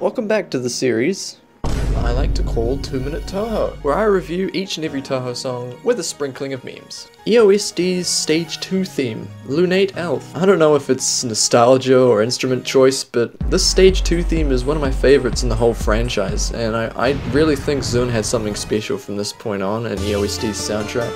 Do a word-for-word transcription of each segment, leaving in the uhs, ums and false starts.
Welcome back to the series I like to call two minute Touhou, where I review each and every Touhou song with a sprinkling of memes. E O S D's Stage two theme, Lunate Elf. I don't know if it's nostalgia or instrument choice, but this Stage two theme is one of my favorites in the whole franchise, and I, I really think ZUN had something special from this point on in E O S D's soundtrack.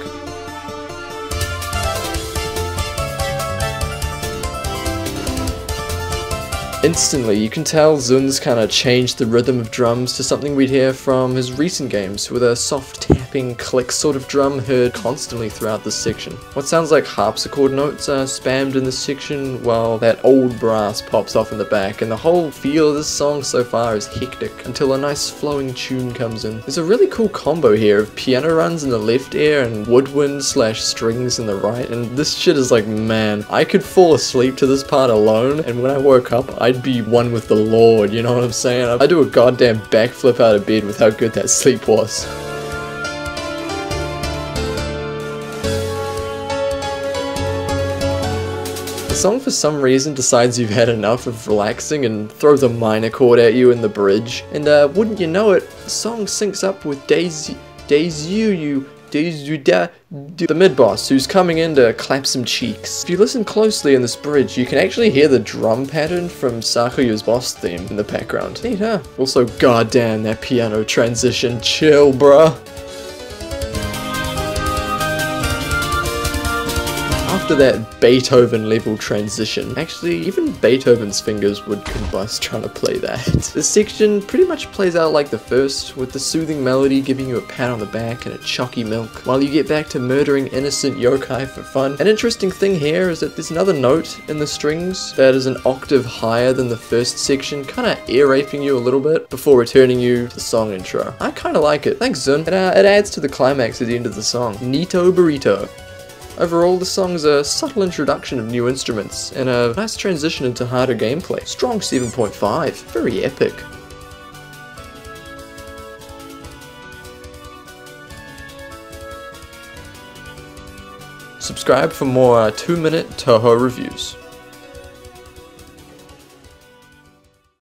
Instantly, you can tell ZUN's kind of changed the rhythm of drums to something we'd hear from his recent games, with a soft tapping click sort of drum heard constantly throughout this section. What sounds like harpsichord notes are spammed in this section, while that old brass pops off in the back, and the whole feel of this song so far is hectic, until a nice flowing tune comes in. There's a really cool combo here of piano runs in the left ear and woodwind slash strings in the right, and this shit is like, man, I could fall asleep to this part alone, and when I woke up, I'd be one with the Lord, you know what I'm saying? I do a goddamn backflip out of bed with how good that sleep was. The song for some reason decides you've had enough of relaxing and throws a minor chord at you in the bridge, and uh, wouldn't you know it, the song syncs up with Daisy, Daisy you, Daisy da, the mid-boss, who's coming in to clap some cheeks. If you listen closely in this bridge, you can actually hear the drum pattern from Sakuyu's boss theme in the background. Neat, huh? Also, goddamn, that piano transition, chill, bruh. After that Beethoven level transition, actually even Beethoven's fingers would combust trying to play that. This section pretty much plays out like the first, with the soothing melody giving you a pat on the back and a chalky milk, while you get back to murdering innocent yokai for fun. An interesting thing here is that there's another note in the strings that is an octave higher than the first section, kinda ear raping you a little bit before returning you to the song intro. I kinda like it. Thanks ZUN. And uh, it adds to the climax at the end of the song. Neato burrito. Overall, the song's a subtle introduction of new instruments, and a nice transition into harder gameplay. Strong seven point five, very epic. Subscribe for more uh, two minute Touhou reviews.